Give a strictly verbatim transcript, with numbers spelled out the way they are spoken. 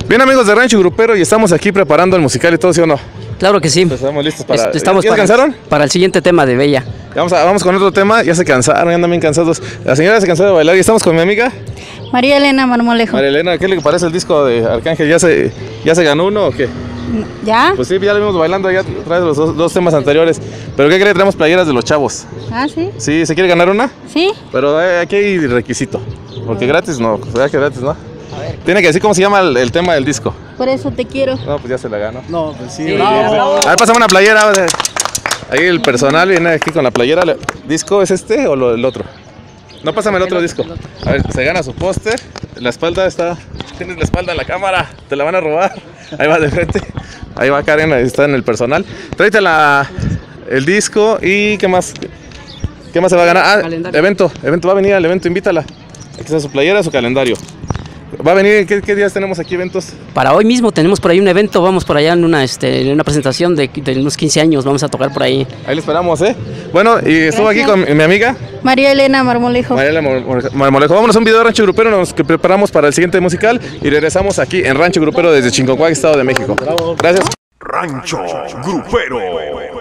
Bien, amigos de Rancho Grupero, y estamos aquí preparando el musical y todo, ¿sí o no? Claro que sí. Pues estamos listos para... Est estamos ¿Ya, ya para, se cansaron? Para el siguiente tema de Bella. Vamos, a, vamos con otro tema, ya se cansaron, ya andan bien cansados. La señora se cansó de bailar y estamos con mi amiga María Elena Marmolejo. María Elena. ¿Qué le parece el disco de Arcángel? ¿Ya se, ya se ganó uno o qué? ¿Ya? Pues sí, ya lo vimos bailando ya tras los dos, dos temas anteriores. ¿Pero qué cree? Tenemos playeras de los chavos. Ah, ¿sí? ¿Sí? ¿Se quiere ganar una? Sí. Pero eh, aquí hay requisito, porque gratis no, ¿verdad que gratis no? Tiene que decir cómo se llama el, el tema del disco. Por eso te quiero. No, pues ya se la ganó. No, pues sí. Sí, bravo. bravo. A ver, pásame una playera. Ahí el personal viene aquí con la playera. ¿Disco es este o lo, el otro? No, pásame el otro disco. A ver, se gana su póster. La espalda está... Tienes la espalda en la cámara. Te la van a robar. Ahí va de frente. Ahí va Karen, ahí está en el personal. Tráete la, el disco y ¿qué más? ¿Qué más se va a ganar? Ah, evento. Evento. Va a venir al evento, invítala. Aquí está su playera, su calendario. Va a venir, ¿qué, qué días tenemos aquí eventos? Para hoy mismo tenemos por ahí un evento, vamos por allá en una, este, en una presentación de, de unos quince años, vamos a tocar por ahí. Ahí le esperamos, ¿eh? Bueno, y estuvo aquí con mi amiga María Elena Marmolejo. Mariela Marmolejo. Vámonos a un video de Rancho Grupero, nos que preparamos para el siguiente musical y regresamos aquí en Rancho Grupero desde Chincocuac, Estado de México. Gracias. Rancho Grupero.